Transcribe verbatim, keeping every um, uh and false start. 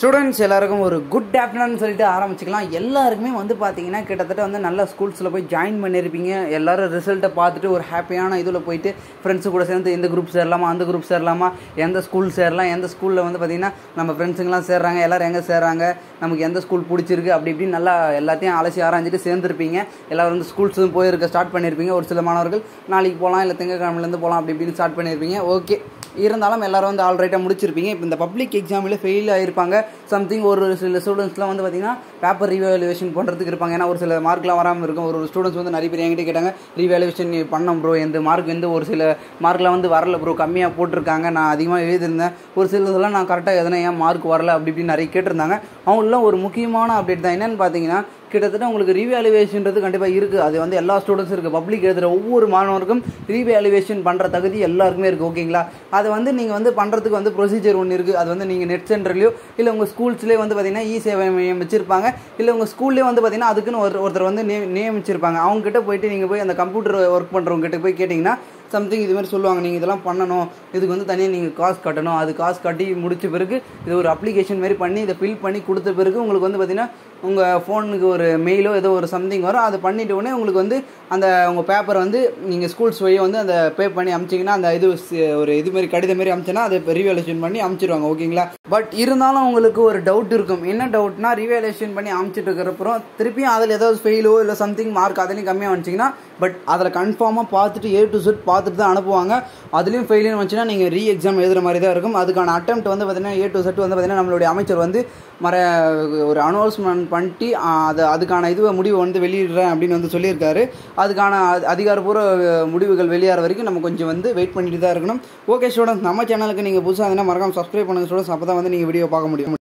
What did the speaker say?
Students எல்லாருக்கும் ஒரு good afternoon சொல்லிட்டு ஆரம்பிச்சிக்கலாம். எல்லாருக்குமே வந்து பார்த்தீங்கன்னா கிட்டத்தட்ட வந்து நல்ல ஸ்கூல்ஸில் போய் ஜாயின் பண்ணியிருப்பீங்க. எல்லோரும் ரிசல்ட்டை பார்த்துட்டு ஒரு ஹாப்பியான இதில் போயிட்டு ஃப்ரெண்ட்ஸு கூட சேர்ந்து இந்த குரூப் சேரலாமா அந்த குரூப் சேரலாமா எந்த ஸ்கூல் சேரலாம் எந்த ஸ்கூலில் வந்து பார்த்திங்கன்னா நம்ம ஃப்ரெண்ட்ஸுங்கெலாம் சேர்றாங்க எல்லோரும் எங்கே சேர்றாங்க நமக்கு எந்த ஸ்கூல் பிடிச்சிருக்கு அப்படி இப்படின்னு நல்லா எல்லாத்தையும் அலசி ஆராய்ஞ்சிட்டு சேர்ந்துருப்பீங்க. எல்லோரும் வந்து ஸ்கூல்ஸும் போயிருக்க ஸ்டார்ட் பண்ணியிருப்பீங்க. ஒரு சில மாணவர்கள் நாளைக்கு போகலாம் இல்லை திங்கக்கிழமைலேருந்து போகலாம் அப்படி இப்படின்னு ஸ்டார்ட் பண்ணியிருப்பீங்க. ஓகே, இருந்தாலும் எல்லோரும் வந்து ஆல்ரைட்டாக முடிச்சிருப்பீங்க. இப்போ இந்த பப்ளிக் எக்ஸாமில் ஃபெயில் ஆகிருப்பாங்க. சம்திங் ஒரு சில ஸ்டூடெண்ட்ஸ்லாம் வந்து பார்த்திங்கன்னா பேப்பர் ரீவேல்யூவேஷன் பண்ணுறதுக்கு இருப்பாங்க. ஏன்னா ஒரு சில மார்க்லாம் வராமல் இருக்கும். ஒரு ஸ்டூடெண்ட்ஸ் வந்து நிறைய பேர் என்கிட்ட கேட்டாங்க, ரீவேல்யூவேஷன் பண்ணோம் ப்ரோ, எந்த மார்க் வந்து ஒரு சில மார்க்லாம் வந்து வரல ப்ரோ, கம்மியாக போட்டிருக்காங்க, நான் அதிகமாக எழுதியிருந்தேன், ஒரு சிலதெல்லாம் நான் கரெக்டாக எதனா ஏன் மார்க் வரல அப்படி இப்படின்னு நிறைய கேட்டிருந்தாங்க. அவங்களெலாம் ஒரு முக்கியமான அப்டேட் தான். என்னென்னு பார்த்தீங்கன்னா, கிட்டத்தட்ட உங்களுக்கு ரீவேல்யூவேஷன்றது கண்டிப்பாக இருக்குது. அது வந்து எல்லா ஸ்டூடெண்ட்ஸும் இருக்குது. பப்ளிக் எழுதுகிற ஒவ்வொரு மாணவருக்கும் ரீவேல்யூவேஷன் பண்ணுற தகுதி எல்லாருக்குமே இருக்குது. ஓகேங்களா? அது வந்து நீங்கள் வந்து பண்ணுறதுக்கு வந்து ப்ரொசீஜர் ஒன்று இருக்குது. அது வந்து நீங்கள் நெட் சென்டர்லையோ இல்லை உங்கள் ஸ்கூல்ஸ்லேயே வந்து பார்த்திங்கன்னா இ சேவை மையம் வச்சுருப்பாங்க. இல்லை உங்கள் ஸ்கூல்லேயே வந்து பார்த்திங்கன்னா அதுக்குன்னு ஒரு ஒருத்தர் வந்து நே நியமிச்சிருப்பாங்க. அவங்ககிட்ட போயிட்டு நீங்கள் போய் அந்த கம்ப்யூட்டர் ஒர்க் பண்ணுறவங்ககிட்ட போய் கேட்டிங்கன்னா சம்திங் இதுமாதிரி சொல்லுவாங்க, நீங்கள் இதெல்லாம் பண்ணணும், இதுக்கு வந்து தனியாக நீங்கள் காசு கட்டணும். அது காசு கட்டி முடித்த பிறகு இது ஒரு அப்ளிகேஷன் மாதிரி பண்ணி இதை ஃபில் பண்ணி கொடுத்த பிறகு உங்களுக்கு வந்து பார்த்திங்கன்னா உங்கள் ஃபோனுக்கு ஒரு மெயிலோ ஏதோ ஒரு சம்திங் வரும். அதை பண்ணிவிட்ட உடனே உங்களுக்கு வந்து அந்த உங்கள் பேப்பரை வந்து நீங்கள் ஸ்கூல்ஸ் வழியை வந்து அந்த பே பண்ணி அமிச்சிங்கன்னா அந்த இது ஒரு இதுமாரி கடிதம் மாரி அமிச்சோன்னா அதை ரீவேல்யூஷன் பண்ணி அமிச்சிடுவாங்க. ஓகேங்களா? பட் இருந்தாலும் உங்களுக்கு ஒரு டவுட் இருக்கும். என்ன டவுட்னா, ரீவேல்யூஷன் பண்ணி அமிச்சிட்டு இருக்கிறப்பறம் திருப்பியும் அதில் ஏதாவது ஃபெயிலோ இல்லை சம்திங் மார்க் அதுலேயும் கம்மியாக வந்துச்சிங்கன்னா பட் அதில் கன்ஃபார்மாக பார்த்துட்டு ஏ டு செட் பார்த்துட்டு தான் அனுப்புவாங்க. அதுலேயும் ஃபெயிலியர் வந்துச்சுன்னா நீங்கள் ரீ எக்ஸாம் எழுதுகிற மாதிரி தான் இருக்கும். அதுக்கான அட்டெம்ப்ட் வந்து பார்த்திங்கன்னா ஏ டு செட் வந்து பார்த்திங்கன்னா நம்மளுடைய அமைச்சர் வந்து மற ஒரு அனௌன்ஸ்மெண்ட் பண்ணிட்டு அது அதுக்கான இதுவை முடிவை வந்து வெளியிடுறேன் அப்படின்னு வந்து சொல்லியிருக்காரு. அதுக்கான அதிகாரப்பூர்வ முடிவுகள் வெளியாகிற வரைக்கும் நம்ம கொஞ்சம் வந்து வெயிட் பண்ணிட்டு தான் இருக்கணும். ஓகே ஸ்டூடெண்ட்ஸ், நம்ம சேனலுக்கு நீங்கள் புதுசாக இருந்தால் மறக்காம சப்ஸ்கிரைப் பண்ணுங்கள் ஸ்டூடெண்ட்ஸ். அப்போ தான் வந்து நீங்கள் வீடியோ பார்க்க முடியும்.